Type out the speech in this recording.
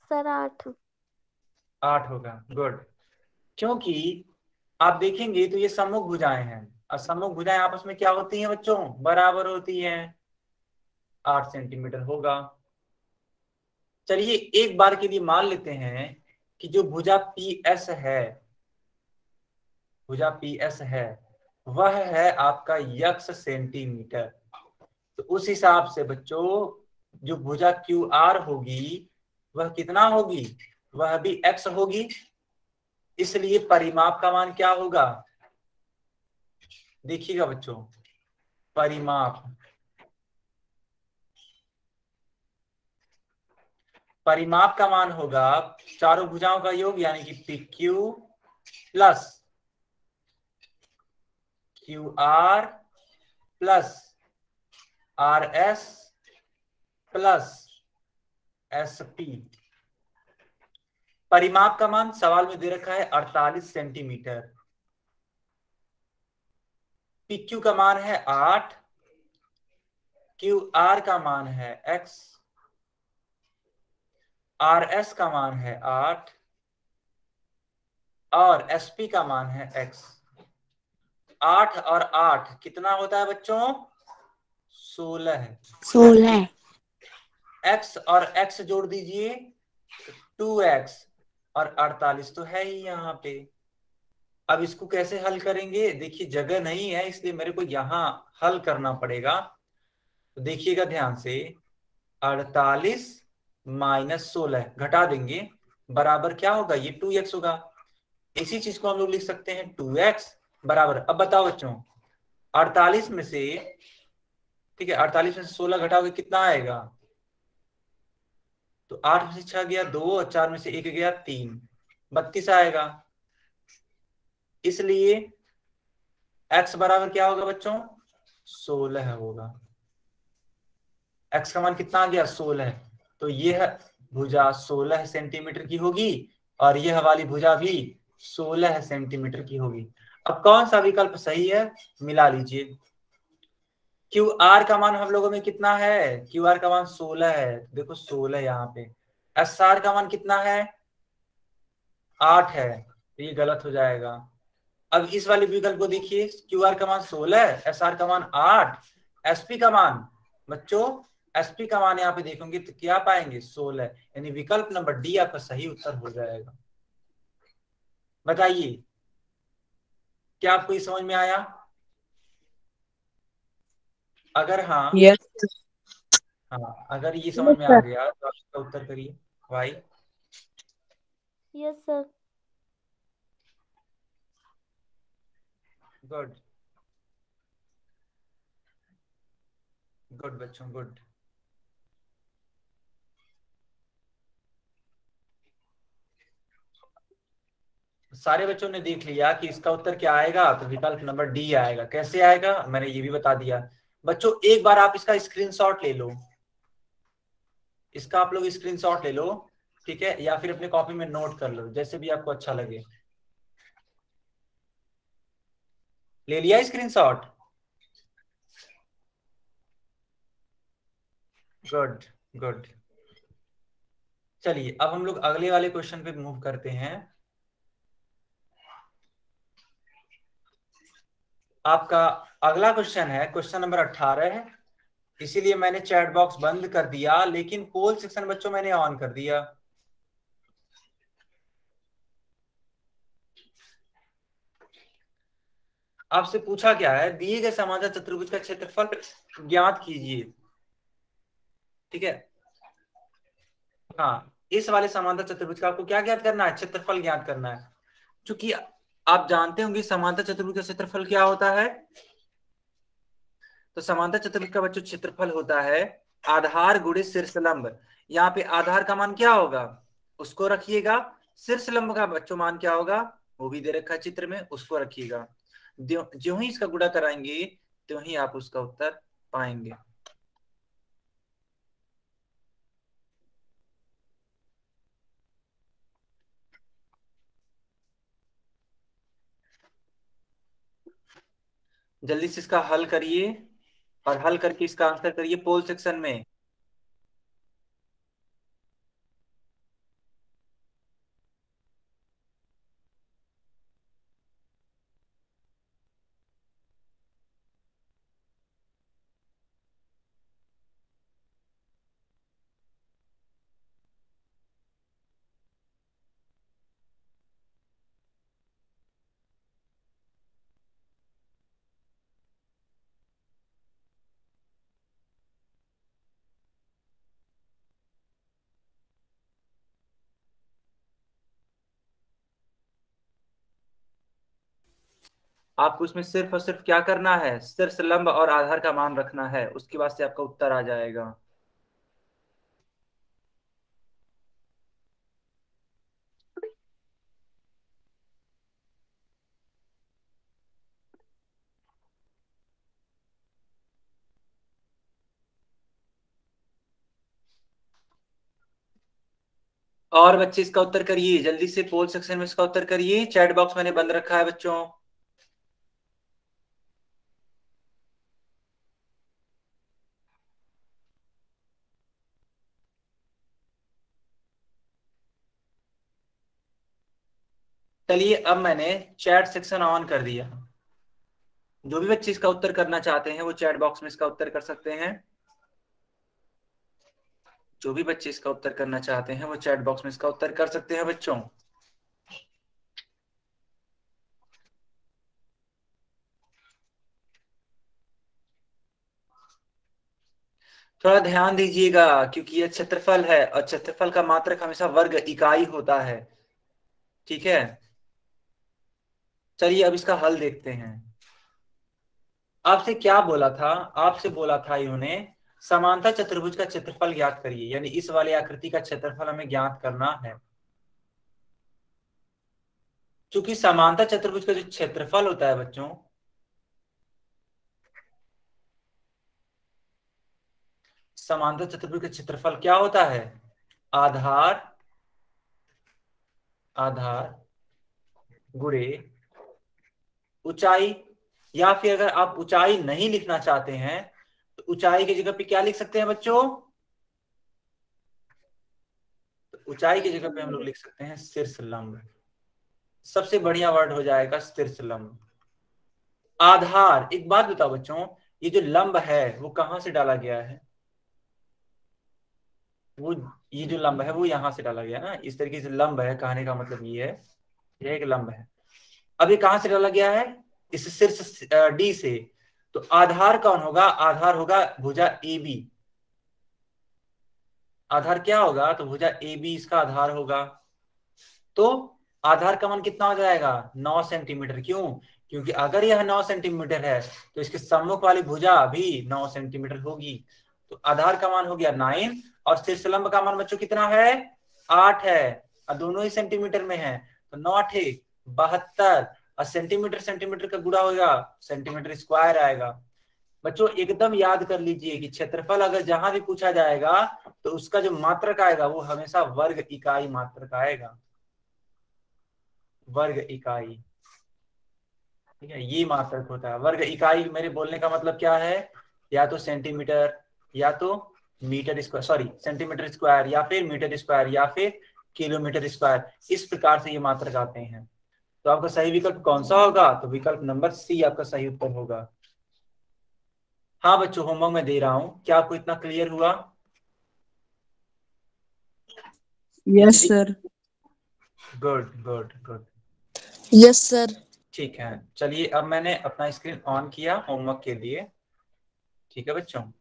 Sir 8। 8 होगा, good. क्योंकि आप देखेंगे तो ये सम्मुख भुजाएं हैं, और सम्मुख भुजाएं आपस में क्या होती हैं बच्चों, बराबर होती हैं। 8 सेंटीमीटर होगा। चलिए एक बार के लिए मान लेते हैं कि जो भुजा पी एस है, भुजा पी एस है, वह है आपका यक्स सेंटीमीटर। तो उस हिसाब से बच्चों जो भुजा क्यू आर होगी वह कितना होगी, वह भी एक्स होगी। इसलिए परिमाप का मान क्या होगा, देखिएगा बच्चों, परिमाप, परिमाप का मान होगा चारों भुजाओं का योग, यानी कि P Q plus Q R plus R S plus S P. परिमाप का मान सवाल में दे रखा है 48 सेंटीमीटर। पी क्यू का मान है 8, क्यू आर का मान है x, आर एस का मान है 8 और एस पी का मान है x। 8 और 8 कितना होता है बच्चों, 16। 16। x और x जोड़ दीजिए 2x, और 48 तो है ही यहाँ पे। अब इसको कैसे हल करेंगे, देखिए जगह नहीं है इसलिए मेरे को यहाँ हल करना पड़ेगा। तो देखिएगा ध्यान से, 48 माइनस 16 घटा देंगे, बराबर क्या होगा, ये 2x होगा। इसी चीज को हम लोग लिख सकते हैं 2x बराबर, अब बताओ बच्चों 48 में से, ठीक है 48 में से 16 घटाओगे कितना आएगा, तो 8 में से 6 गया 2 और 4 में से 1 गया 3, 32 आएगा। इसलिए x बराबर क्या होगा बच्चों, 16 होगा। x का मान कितना आ गया, 16। तो यह भुजा 16 सेंटीमीटर की होगी और यह वाली भुजा भी 16 सेंटीमीटर की होगी। अब कौन सा विकल्प सही है, मिला लीजिए। क्यू आर का मान हम लोगों में कितना है, क्यू आर का मान 16 है, देखो 16 यहाँ पे। एस आर का मान कितना है, 8 है, तो ये गलत हो जाएगा। अब इस वाले विकल्प को देखिए, क्यू आर का मान 16, एस आर का मान 8, एसपी का मान बच्चों, एसपी का मान यहाँ पे देखोगे तो क्या पाएंगे, 16, यानी विकल्प नंबर डी आपका सही उत्तर हो जाएगा। बताइए क्या आपको ये समझ में आया, अगर हाँ, यस। हाँ अगर ये समझ यस में आ सर। गया तो आप इसका उत्तर करिए भाई। Yes sir. गुड, गुड बच्चों, गुड। सारे बच्चों ने देख लिया कि इसका उत्तर क्या आएगा, तो विकल्प नंबर डी आएगा। कैसे आएगा, मैंने ये भी बता दिया। बच्चों एक बार आप इसका स्क्रीनशॉट ले लो, इसका आप लोग स्क्रीनशॉट ले लो, ठीक है, या फिर अपने कॉपी में नोट कर लो, जैसे भी आपको अच्छा लगे। ले लिया स्क्रीनशॉट, गुड, गुड। चलिए अब हम लोग अगले वाले क्वेश्चन पे मूव करते हैं। आपका अगला क्वेश्चन है क्वेश्चन नंबर 18 है, इसीलिए मैंने चैट बॉक्स बंद कर दिया, लेकिन पोल सेक्शन बच्चों मैंने ऑन कर दिया। आपसे पूछा क्या है, दिए गए समांतर चतुर्भुज का क्षेत्रफल ज्ञात कीजिए, ठीक है। हाँ इस वाले समांतर चतुर्भुज का आपको क्या ज्ञात करना है, क्षेत्रफल ज्ञात करना है। क्योंकि आप जानते होंगे समांतर चतुर्भुज का क्षेत्रफल क्या होता है, तो समांतर चतुर्भुज का बच्चों क्षेत्रफल होता है आधार गुणे शीर्ष लंब। यहाँ पे आधार का मान क्या होगा, उसको रखिएगा, शीर्ष लंब का बच्चों मान क्या होगा, वो भी दे रखा है चित्र में, उसको रखिएगा। जो ही इसका गुणा कराएंगे त्यों ही आप उसका उत्तर पाएंगे। जल्दी से इसका हल करिए और हल करके इसका आंसर करिए पोल सेक्शन में। आपको इसमें सिर्फ और सिर्फ क्या करना है, शीर्ष लंब और आधार का मान रखना है, उसके बाद से आपका उत्तर आ जाएगा। और बच्चे इसका उत्तर करिए जल्दी से, पोल सेक्शन में इसका उत्तर करिए, चैट बॉक्स मैंने बंद रखा है बच्चों। चलिए अब मैंने चैट सेक्शन ऑन कर दिया, जो भी बच्चे इसका उत्तर करना चाहते हैं वो चैट बॉक्स में इसका उत्तर कर सकते हैं। जो भी बच्चे इसका उत्तर करना चाहते हैं वो चैट बॉक्स में इसका उत्तर कर सकते हैं बच्चों। थोड़ा ध्यान दीजिएगा क्योंकि ये क्षेत्रफल है और क्षेत्रफल का मात्रक हमेशा वर्ग इकाई होता है, ठीक है। चलिए अब इसका हल देखते हैं। आपसे क्या बोला था, आपसे बोला था इन्होंने समांतर चतुर्भुज का क्षेत्रफल ज्ञात करिए, यानी इस वाले आकृति का क्षेत्रफल हमें ज्ञात करना है। क्योंकि समांतर चतुर्भुज का जो क्षेत्रफल होता है बच्चों, समांतर चतुर्भुज का क्षेत्रफल क्या होता है, आधार आधार गुणे ऊंचाई। या फिर अगर आप ऊंचाई नहीं लिखना चाहते हैं तो ऊंचाई की जगह पे क्या लिख सकते हैं बच्चों, तो ऊंचाई की जगह पे हम लोग लिख सकते हैं शीर्ष लंब। सबसे बढ़िया वर्ड हो जाएगा शीर्ष लंब। आधार, एक बात बताओ बच्चों, ये जो लंब है वो कहां से डाला गया है, वो ये जो लंब है वो यहां से डाला गया ना, इस तरीके से लंब है, कहने का मतलब ये है, ये एक लंब है। अब ये कहां से डाला गया है, इस शीर्ष डी से। तो आधार कौन होगा, आधार होगा भुजा ए बी। आधार क्या होगा, तो भुजा ए बी इसका आधार होगा। तो आधार का मान कितना हो जाएगा, 9 सेंटीमीटर। क्यों, क्योंकि अगर यह 9 सेंटीमीटर है तो इसके सम्मुख वाली भुजा भी 9 सेंटीमीटर होगी। तो आधार का मान हो गया 9 और शीर्षलंब का मान बच्चों कितना है, 8 है, और दोनों ही सेंटीमीटर में है। तो 9 8 72, और सेंटीमीटर सेंटीमीटर का गुणा होगा, सेंटीमीटर स्क्वायर आएगा। बच्चों एकदम याद कर लीजिए कि क्षेत्रफल अगर जहां भी पूछा जाएगा तो उसका जो मात्रक आएगा वो हमेशा वर्ग इकाई मात्रक आएगा, वर्ग इकाई, ठीक है। ये मात्रक होता है वर्ग इकाई। मेरे बोलने का मतलब क्या है, या तो सेंटीमीटर, या तो metre square, sorry centimetre square, या फिर मीटर स्क्वायर, या फिर किलोमीटर स्क्वायर, इस प्रकार से ये मात्रक आते हैं। तो आपका सही विकल्प कौन सा होगा, तो विकल्प नंबर सी आपका सही उत्तर होगा। हाँ बच्चों, होमवर्क में दे रहा हूं, क्या आपको इतना क्लियर हुआ। Yes sir. Good good good. Yes sir. ठीक है, चलिए अब मैंने अपना स्क्रीन ऑन किया होमवर्क के लिए, ठीक है बच्चों।